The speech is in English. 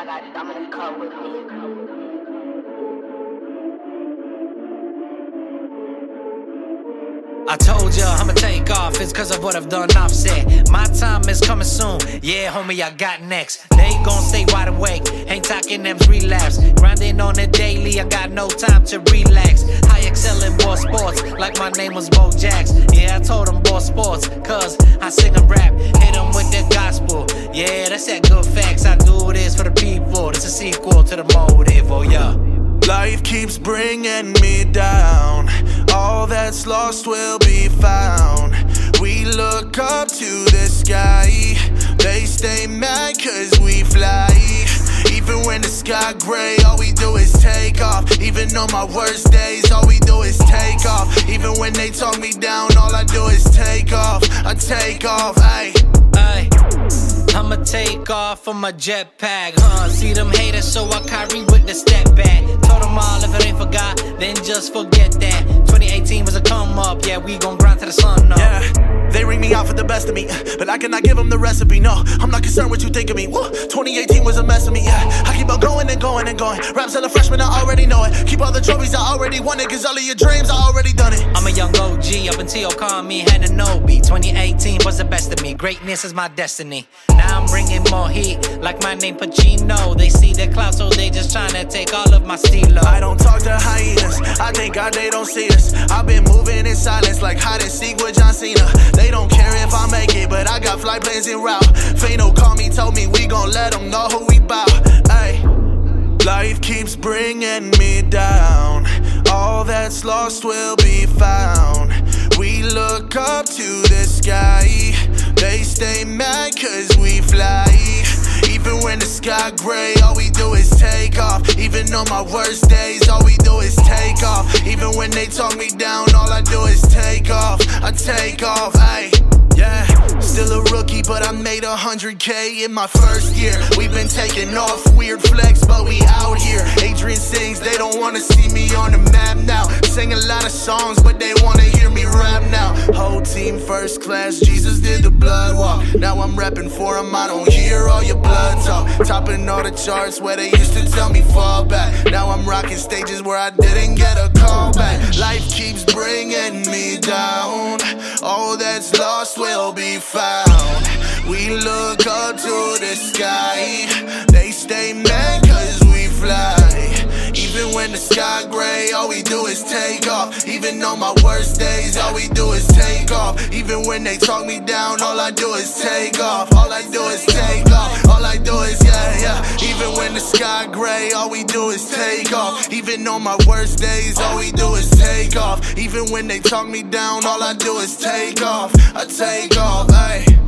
got Dominic Cup with me. I told ya I'ma take off, it's cause of what I've done offset. My time is coming soon, yeah homie I got next. They gon' stay wide awake, ain't talking them's relapse. Grinding on it daily, I got no time to relax. I excel in boy sports, like my name was Bo Jax. Yeah I told them boy sports, cause I sing and rap. Hit them with the gospel, yeah that's that good facts. I do this for the people, this a sequel to the motive, oh yeah. Life keeps bringing me down. All that's lost will be found. We look up to the sky. They stay mad cause we fly. Even when the sky gray, all we do is take off. Even on my worst days, all we do is take off. Even when they talk me down, all I do is take off. I take off, ayy. I'ma take off on my jetpack, see them haters, so I carry with the step back. Told them all if it ain't forgot, then just forget that. 2018 was a come up, yeah, we gon' grind till the sun up. Yeah, they ring me out for the best of me, but I cannot give them the recipe, no. I'm not concerned what you think of me, woo. 2018 was a mess of me, yeah. I keep on going and going and going. Raps till a freshman, I already know it. Keep all the trophies, I already won it. Cause all of your dreams, I already done it. I'm a young OG, up until call me Hananobi. 2018 was the best of me, greatness is my destiny. Now I'm bringing more heat, like my name Pacino. They see the clout, so they just tryna take all of my stilo. I don't talk to hyenas, I thank God they don't see us. I've been moving in silence like hide and seek with John Cena. They don't care if I make it, but I got flight plans en route. Fano called me, told me we gon' let them know who we bout. Ay. Life keeps bringing me down. All that's lost will be found. We look up to the sky. They stay mad cause we fly. Even when the sky gray, all we do is take off. Even on my worst days, all we do is take off. Even when they talk me down, all I do is take off. I take off, ayy. Yeah, still a rookie, but I made 100K in my first year. We've been taking off, weird flex, but we out here. Adrian sings, they don't wanna see me on the map now. Sing a lot of songs, but they wanna hear me rap now. Whole team first class, Jesus did the blood walk. Now I'm repping for him, I don't hear all your blood talk. Topping all the charts where they used to tell me fall back. Now I'm rocking stages where I didn't get a call back. Life keeps bringing me down. All that's lost will be found. We look up to the sky. They stay mad cause we fly. Even when the sky gray, all we do is take off. Even on my worst days, all we do is take off. Even when they talk me down, all I do is take off. All I do is take off. All I do is yeah. Even when the sky gray, all we do is take off. Even on my worst days, all we do is take off. Even when they talk me down, all I do is take off. I take off, ayy.